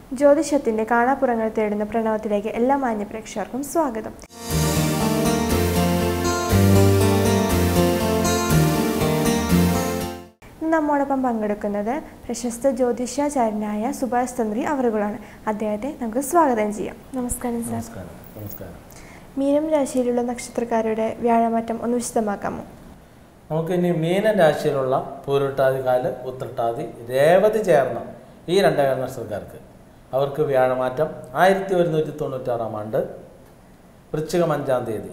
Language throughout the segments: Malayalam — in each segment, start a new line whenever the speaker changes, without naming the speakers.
ജ്യോതിഷത്തിന്റെ കാണാപ്പുറങ്ങൾ തേടുന്ന പ്രണവത്തിലേക്ക് എല്ലാ മാന്യപ്രേക്ഷകർക്കും സ്വാഗതം. നമ്മോടൊപ്പം പങ്കെടുക്കുന്നത് പ്രശസ്ത ജ്യോതിഷാചാര്യനായ സുഭാഷ് തന്ത്രി അവറുകളാണ്. അദ്ദേഹത്തെ നമുക്ക് സ്വാഗതം ചെയ്യാം. നമസ്കാരം സാർ.
നമസ്കാരം.
മീനം രാശിയിലുള്ള നക്ഷത്രക്കാരുടെ വ്യാഴമാറ്റം ഒന്ന് വിശദമാക്കാമോ?
നമുക്കിനി മീനൻ രാശിയിലുള്ള പൂരുട്ടാതി, കാല്, ഉത്രട്ടാതി, രേവതി ചേർന്ന ഈ രണ്ടേകാല നക്ഷത്രക്കാർക്ക് അവർക്ക് വ്യാഴമാറ്റം 1196 ആണ്ട് വൃശ്ചികം 5-ാം തീയതി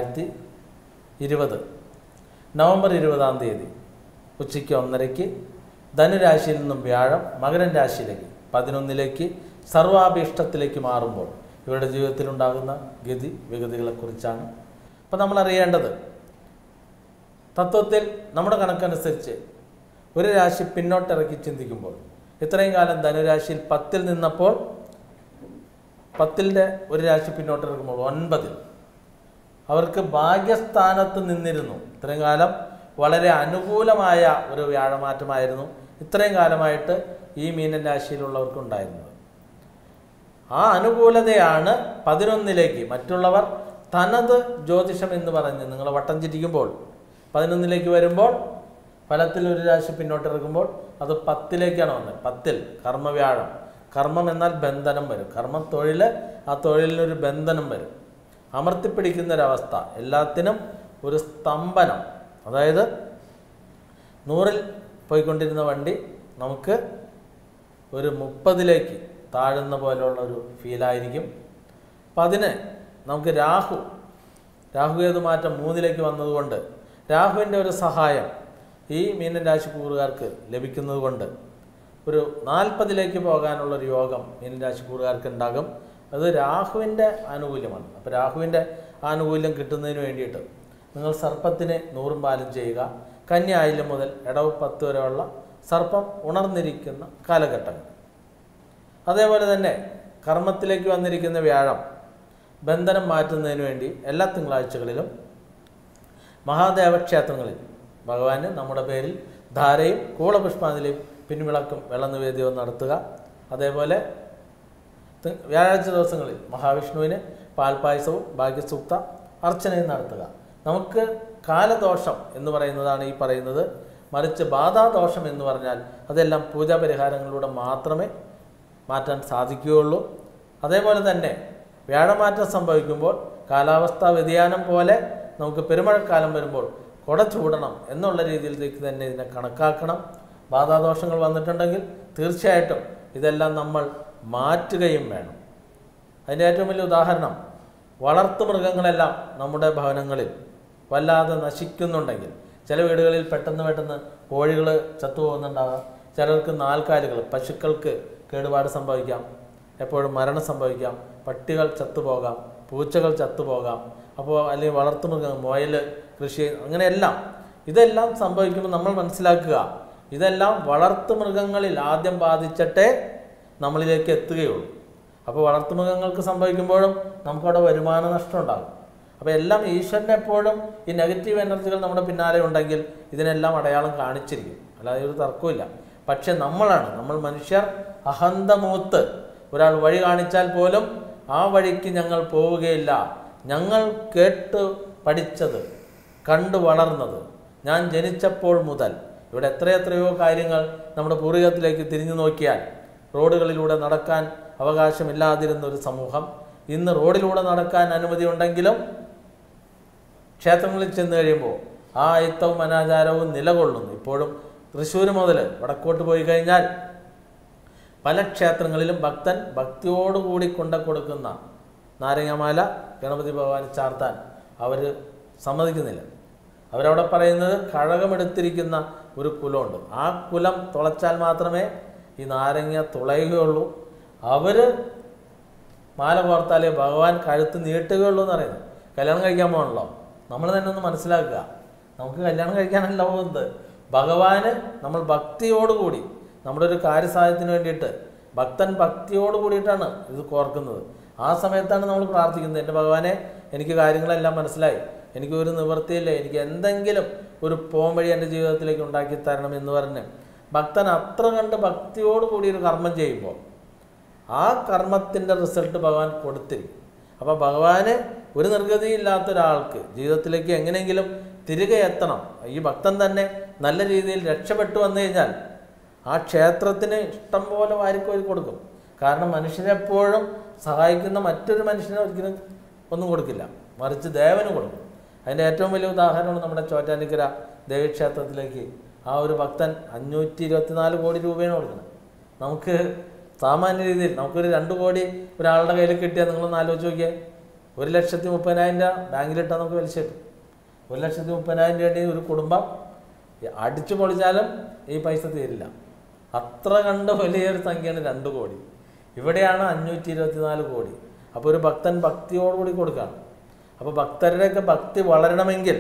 2020 നവംബർ 20-ാം തീയതി ഉച്ചയ്ക്ക് 1:30 ധനുരാശിയിൽ നിന്നും വ്യാഴം മകരൻ രാശിയിലേക്ക് 11ലേക്ക് സർവാഭീഷ്ടത്തിലേക്ക് മാറുമ്പോൾ ഇവരുടെ ജീവിതത്തിലുണ്ടാകുന്ന ഗതി വിഗതികളെക്കുറിച്ചാണ് അപ്പോൾ നമ്മൾ അറിയേണ്ടത്. തത്വത്തിൽ നമ്മുടെ കണക്കനുസരിച്ച് ഒരു രാശി പിന്നോട്ടിറക്കി ചിന്തിക്കുമ്പോൾ ഇത്രയും കാലം ധനുരാശിയിൽ 10-ൽ നിന്നപ്പോൾ 10-ന്റെ ഒരു രാശി പിന്നോട്ടിറക്കുമ്പോൾ 9-ൽ അവർക്ക് ഭാഗ്യസ്ഥാനത്ത് നിന്നിരുന്നു. ഇത്രയും കാലം വളരെ അനുകൂലമായ ഒരു വ്യാഴമാറ്റമായിരുന്നു ഇത്രയും കാലമായിട്ട് ഈ മീനൻ രാശിയിലുള്ളവർക്ക് ഉണ്ടായിരുന്നത്. ആ അനുകൂലതയാണ് 11ലേക്ക് മറ്റുള്ളവർ തനത് ജ്യോതിഷം എന്ന് പറഞ്ഞ് നിങ്ങൾ വട്ടം ചിരിക്കുമ്പോൾ 11ലേക്ക് വരുമ്പോൾ ഫലത്തിൽ ഒരു രാശി പിന്നോട്ടിറക്കുമ്പോൾ അത് 10ലേക്കാണ് വന്നത്. 10-ൽ കർമ്മവ്യാഴം. കർമ്മം എന്നാൽ ബന്ധനം വരും. കർമ്മം തൊഴിൽ, ആ തൊഴിലിനൊരു ബന്ധനം വരും. അമർത്തിപ്പിടിക്കുന്നൊരവസ്ഥ, എല്ലാത്തിനും ഒരു സ്തംഭനം. അതായത് 100-ൽ പോയിക്കൊണ്ടിരുന്ന വണ്ടി നമുക്ക് ഒരു 30ലേക്ക് താഴുന്ന പോലെയുള്ള ഒരു ഫീലായിരിക്കും. അപ്പം അതിന് നമുക്ക് രാഹുകേതു മാറ്റം 3ലേക്ക് വന്നതുകൊണ്ട് രാഹുവിൻ്റെ ഒരു സഹായം ഈ മീനൻ രാശിക്കൂറുകാർക്ക് ലഭിക്കുന്നത് കൊണ്ട് ഒരു 40ലേക്ക് പോകാനുള്ളൊരു യോഗം മീനൻ രാശിക്കൂറുകാർക്ക് ഉണ്ടാകും. അത് രാഹുവിൻ്റെ ആനുകൂല്യമാണ്. അപ്പോൾ രാഹുവിൻ്റെ ആനുകൂല്യം കിട്ടുന്നതിന് വേണ്ടിയിട്ട് നിങ്ങൾ സർപ്പത്തിന് 100 പാലും ചെയ്യുക. കന്യായില്യം മുതൽ ഇടവ് 10 വരെയുള്ള സർപ്പം ഉണർന്നിരിക്കുന്ന കാലഘട്ടങ്ങൾ. അതേപോലെ തന്നെ കർമ്മത്തിലേക്ക് വന്നിരിക്കുന്ന വ്യാഴം ബന്ധനം മാറ്റുന്നതിന് വേണ്ടി എല്ലാ തിങ്കളാഴ്ചകളിലും മഹാദേവക്ഷേത്രങ്ങളിൽ ഭഗവാന് നമ്മുടെ പേരിൽ ധാരയും കൂളപുഷ്പാഞ്ജലിയും പിൻവിളക്കും വെള്ളനിവേദ്യവും നടത്തുക. അതേപോലെ വ്യാഴാഴ്ച ദിവസങ്ങളിൽ മഹാവിഷ്ണുവിന് പാൽപ്പായസവും ഭാഗ്യസൂക്ത അർച്ചനയും നടത്തുക. നമുക്ക് കാലദോഷം എന്ന് പറയുന്നതാണ് ഈ പറയുന്നത്. മറിച്ച് ബാധാദോഷം എന്ന് പറഞ്ഞാൽ അതെല്ലാം പൂജാപരിഹാരങ്ങളിലൂടെ മാത്രമേ മാറ്റാൻ സാധിക്കുകയുള്ളൂ. അതേപോലെ തന്നെ വ്യാഴമാറ്റം സംഭവിക്കുമ്പോൾ കാലാവസ്ഥാ വ്യതിയാനം പോലെ നമുക്ക് പെരുമഴക്കാലം വരുമ്പോൾ കുട ചൂടണം എന്നുള്ള രീതിയിലേക്ക് തന്നെ ഇതിനെ കണക്കാക്കണം. ബാധാദോഷങ്ങൾ വന്നിട്ടുണ്ടെങ്കിൽ തീർച്ചയായിട്ടും ഇതെല്ലാം നമ്മൾ മാറ്റുകയും വേണം. അതിൻ്റെ ഏറ്റവും വലിയ ഉദാഹരണം, വളർത്തു മൃഗങ്ങളെല്ലാം നമ്മുടെ ഭവനങ്ങളിൽ വല്ലാതെ നശിക്കുന്നുണ്ടെങ്കിൽ ചില വീടുകളിൽ പെട്ടെന്ന് കോഴികൾ ചത്തുപോകുന്നുണ്ടാകാം. ചിലർക്ക് നാൽക്കാലികൾ, പശുക്കൾക്ക് കേടുപാട് സംഭവിക്കാം, എപ്പോഴും മരണം സംഭവിക്കാം, പട്ടികൾ ചത്തുപോകാം, പൂച്ചകൾ ചത്തുപോകാം. അപ്പോൾ അല്ലെങ്കിൽ വളർത്തുമൃഗങ്ങൾ, മുയൽ, കൃഷി, അങ്ങനെയെല്ലാം ഇതെല്ലാം സംഭവിക്കുമ്പോൾ നമ്മൾ മനസ്സിലാക്കുക ഇതെല്ലാം വളർത്തുമൃഗങ്ങളിൽ ആദ്യം ബാധിച്ചിട്ടേ നമ്മളിലേക്ക് എത്തുകയുള്ളൂ. അപ്പോൾ വളർത്തുമൃഗങ്ങൾക്ക് സംഭവിക്കുമ്പോഴും നമുക്കവിടെ വരുമാന നഷ്ടം ഉണ്ടാകും. അപ്പോൾ എല്ലാം ഈശ്വരനെ എപ്പോഴും ഈ നെഗറ്റീവ് എനർജികൾ നമ്മുടെ പിന്നാലെ ഉണ്ടെങ്കിൽ ഇതിനെല്ലാം അടയാളം കാണിച്ചിരിക്കും, അല്ലാതെ ഒരു തർക്കമില്ല. പക്ഷെ നമ്മൾ മനുഷ്യർ അഹന്തമൂത്ത് ഒരാൾ വഴി കാണിച്ചാൽ പോലും ആ വഴിക്ക് ഞങ്ങൾ പോവുകയില്ല. ഞങ്ങൾ കേട്ട് പഠിച്ചത്, കണ്ടു വളർന്നത്, ഞാൻ ജനിച്ചപ്പോൾ മുതൽ ഇവിടെ എത്രയോ കാര്യങ്ങൾ നമ്മുടെ പൂർവികത്തിലേക്ക് തിരിഞ്ഞു നോക്കിയാൽ റോഡുകളിലൂടെ നടക്കാൻ അവകാശമില്ലാതിരുന്ന ഒരു സമൂഹം ഇന്ന് റോഡിലൂടെ നടക്കാൻ അനുമതി ഉണ്ടെങ്കിലും ക്ഷേത്രങ്ങളിൽ ചെന്ന് കഴിയുമ്പോൾ ആ അയിത്തവും അനാചാരവും നിലകൊള്ളുന്നു. ഇപ്പോഴും തൃശ്ശൂർ മുതൽ വടക്കോട്ട് പോയി കഴിഞ്ഞാൽ പല ക്ഷേത്രങ്ങളിലും ഭക്തൻ ഭക്തിയോടുകൂടി കൊടുക്കുന്ന നാരങ്ങാമാല ഗണപതി ഭഗവാന് ചാർത്താൻ അവർ സമ്മതിക്കുന്നില്ല. അവരവിടെ പറയുന്നത് കഴകമെടുത്തിരിക്കുന്ന ഒരു കുലമുണ്ട്, ആ കുലം തുളച്ചാൽ മാത്രമേ ഈ നാരങ്ങ തുളയുകയുള്ളൂ. അവർ മാല കോർത്താലേ ഭഗവാൻ കഴുത്ത് നീട്ടുകയുള്ളൂ എന്ന് പറയുന്നത്. കല്യാണം കഴിക്കാൻ പോകണല്ലോ, നമ്മൾ തന്നെ ഒന്ന് മനസ്സിലാക്കുക. നമുക്ക് കല്യാണം കഴിക്കാനല്ല പോകുന്നത്, ഭഗവാന് നമ്മൾ ഭക്തിയോടുകൂടി നമ്മുടെ ഒരു കാര്യസാധ്യത്തിന് വേണ്ടിയിട്ട് ഭക്തൻ ഭക്തിയോട് കൂടിയിട്ടാണ് ഇത് കോർക്കുന്നത്. ആ സമയത്താണ് നമ്മൾ പ്രാർത്ഥിക്കുന്നത്, എൻ്റെ ഭഗവാനെ എനിക്ക് കാര്യങ്ങളെല്ലാം മനസ്സിലായി, എനിക്കൊരു നിവൃത്തിയില്ല, എനിക്ക് എന്തെങ്കിലും ഒരു പോം വഴി എൻ്റെ ജീവിതത്തിലേക്ക് ഉണ്ടാക്കി തരണം എന്ന് പറഞ്ഞ് ഭക്തൻ അത്ര കണ്ട് ഭക്തിയോട് കൂടി ഒരു കർമ്മം ചെയ്യുമ്പോൾ ആ കർമ്മത്തിൻ്റെ റിസൾട്ട് ഭഗവാൻ കൊടുത്തിരിക്കും. അപ്പോൾ ഭഗവാന് ഒരു നിർഗതിയില്ലാത്ത ഒരാൾക്ക് ജീവിതത്തിലേക്ക് എങ്ങനെയെങ്കിലും തിരികെ എത്തണം. ഈ ഭക്തൻ തന്നെ നല്ല രീതിയിൽ രക്ഷപ്പെട്ടു വന്നു കഴിഞ്ഞാൽ ആ ക്ഷേത്രത്തിന് ഇഷ്ടം പോലെ വാരിക്കോരി കൊടുക്കും. കാരണം മനുഷ്യനെപ്പോഴും സഹായിക്കുന്ന മറ്റൊരു മനുഷ്യനെ ഒരിക്കലും ഒന്നും കൊടുക്കില്ല, മറിച്ച് ദേവന് കൊടുക്കും. അതിൻ്റെ ഏറ്റവും വലിയ ഉദാഹരണമാണ് നമ്മുടെ ചോറ്റാനിക്കര ദേവീക്ഷേത്രത്തിലേക്ക് ആ ഒരു ഭക്തൻ 524 കോടി രൂപയാണ് കൊടുക്കുന്നത്. നമുക്ക് സാമാന്യ രീതിയിൽ നമുക്കൊരു 2 കോടി ഒരാളുടെ കയ്യിൽ കിട്ടിയാൽ നിങ്ങളൊന്ന് ആലോചിച്ച് നോക്കിയാൽ 1,30,000 രൂപ ബാങ്കിലിട്ടാൽ നമുക്ക് വലിച്ചു കിട്ടും. 1,30,000 രൂപ ഒരു കുടുംബം അടിച്ചു പൊളിച്ചാലും ഈ പൈസ തീരില്ല. അത്ര കണ്ട് വലിയൊരു സംഖ്യയാണ് 2 കോടി. ഇവിടെയാണ് 524 കോടി. അപ്പോൾ ഒരു ഭക്തൻ ഭക്തിയോടുകൂടി കൊടുക്കുകയാണ്. അപ്പോൾ ഭക്തരുടെയൊക്കെ ഭക്തി വളരണമെങ്കിൽ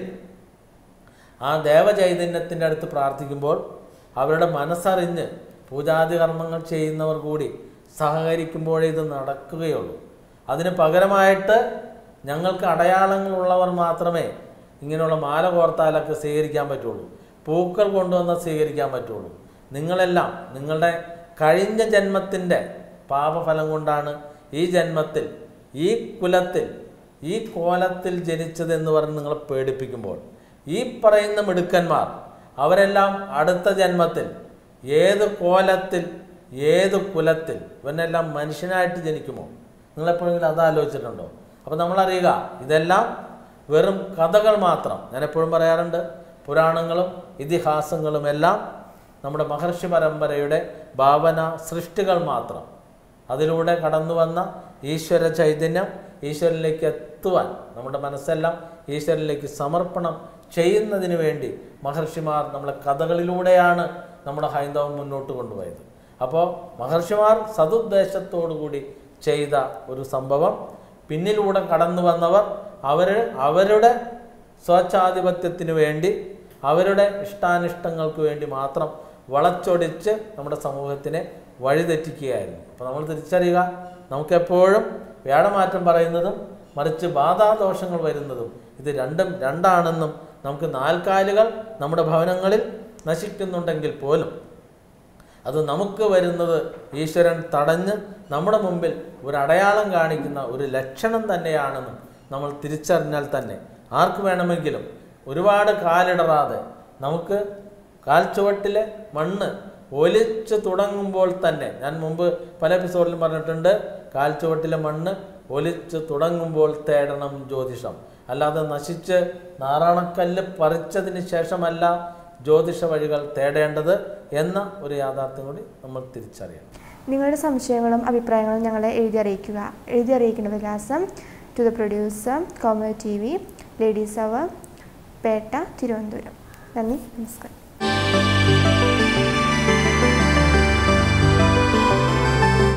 ആ ദേവചൈതന്യത്തിൻ്റെ അടുത്ത് പ്രാർത്ഥിക്കുമ്പോൾ അവരുടെ മനസ്സറിഞ്ഞ് പൂജാതി കർമ്മങ്ങൾ ചെയ്യുന്നവർ കൂടി സഹകരിക്കുമ്പോഴേ ഇത് നടക്കുകയുള്ളൂ. അതിന് പകരമായിട്ട് ഞങ്ങൾക്ക് അടയാളങ്ങളുള്ളവർ മാത്രമേ ഇങ്ങനെയുള്ള മാല കോർത്താലൊക്കെ സ്വീകരിക്കാൻ പറ്റുള്ളൂ, പൂക്കൾ കൊണ്ടുവന്ന് സ്വീകരിക്കാൻ പറ്റുള്ളൂ. നിങ്ങളെല്ലാം നിങ്ങളുടെ കഴിഞ്ഞ ജന്മത്തിൻ്റെ പാപഫലം കൊണ്ടാണ് ഈ ജന്മത്തിൽ ഈ കുലത്തിൽ ഈ കോലത്തിൽ ജനിച്ചതെന്ന് പറഞ്ഞ് നിങ്ങളെ പേടിപ്പിക്കുമ്പോൾ ഈ പറയുന്ന മിടുക്കന്മാർ അവരെല്ലാം അടുത്ത ജന്മത്തിൽ ഏത് കോലത്തിൽ ഏത് കുലത്തിൽ ഇവനെല്ലാം മനുഷ്യനായിട്ട് ജനിക്കുമോ? നിങ്ങളെപ്പോഴെങ്കിലും അത് ആലോചിച്ചിട്ടുണ്ടോ? അപ്പോൾ നമ്മളറിയുക ഇതെല്ലാം വെറും കഥകൾ മാത്രം. ഞാൻ എപ്പോഴും പറയാറുണ്ട്, പുരാണങ്ങളും ഇതിഹാസങ്ങളും എല്ലാം നമ്മുടെ മഹർഷി പരമ്പരയുടെ ഭാവന സൃഷ്ടികൾ മാത്രം. അതിലൂടെ കടന്നു വന്ന ഈശ്വര ചൈതന്യം ഈശ്വരനിലേക്ക് എത്തുവാൻ നമ്മുടെ മനസ്സെല്ലാം ഈശ്വരനിലേക്ക് സമർപ്പണം ചെയ്യുന്നതിന് വേണ്ടി മഹർഷിമാർ നമ്മളെ കഥകളിലൂടെയാണ് നമ്മുടെ ഹൈന്ദവം മുന്നോട്ട് കൊണ്ടുപോയത്. അപ്പോൾ മഹർഷിമാർ സതുദ്ദേശത്തോടു കൂടി ചെയ്ത ഒരു സംഭവം പിന്നിലൂടെ കടന്നു വന്നവർ അവരുടെ സ്വച്ഛാധിപത്യത്തിന് വേണ്ടി അവരുടെ ഇഷ്ടാനിഷ്ടങ്ങൾക്ക് വേണ്ടി മാത്രം വളച്ചൊടിച്ച് നമ്മുടെ സമൂഹത്തിനെ വഴിതെറ്റിക്കുകയായിരുന്നു. അപ്പോൾ നമ്മൾ തിരിച്ചറിയുക, നമുക്കെപ്പോഴും വേടമാറ്റം പറയുന്നതും മറിച്ച് ബാധാദോഷങ്ങൾ വരുന്നതും ഇത് രണ്ടാണെന്നും നമുക്ക് നാൽക്കാലികൾ നമ്മുടെ ഭവനങ്ങളിൽ നശിക്കുന്നുണ്ടെങ്കിൽ പോലും അത് നമുക്ക് വരുന്നത് ഈശ്വരൻ തടഞ്ഞ് നമ്മുടെ മുമ്പിൽ ഒരു അടയാളം കാണിക്കുന്ന ഒരു ലക്ഷണം തന്നെയാണെന്നും നമ്മൾ തിരിച്ചറിഞ്ഞാൽ തന്നെ ആർക്ക് വേണമെങ്കിലും ഒരുപാട് കാലിടറാതെ നമുക്ക് കാൽച്ചുവട്ടിലെ മണ്ണ് ഒലിച്ചു തുടങ്ങുമ്പോൾ തന്നെ, ഞാൻ മുമ്പ് പല എപ്പിസോഡിലും പറഞ്ഞിട്ടുണ്ട്, കാൽച്ചുവട്ടിലെ മണ്ണ് ഒലിച്ചു തുടങ്ങുമ്പോൾ തേടണം ജ്യോതിഷം. അല്ലാതെ നശിച്ച് നാറാണക്കല്ല് പറിച്ചതിന് ശേഷമല്ല ജ്യോതിഷ വഴികൾ തേടേണ്ടത് എന്ന ഒരു യാഥാർത്ഥ്യം കൂടി നമ്മൾ തിരിച്ചറിയണം.
നിങ്ങളുടെ സംശയങ്ങളും അഭിപ്രായങ്ങളും ഞങ്ങളെ എഴുതി അറിയിക്കുന്ന വിലാസം: to the producer, Kaumudi TV, ladies hour, Petta, Thiruvananthapuram. നന്ദി, നമസ്കാരം.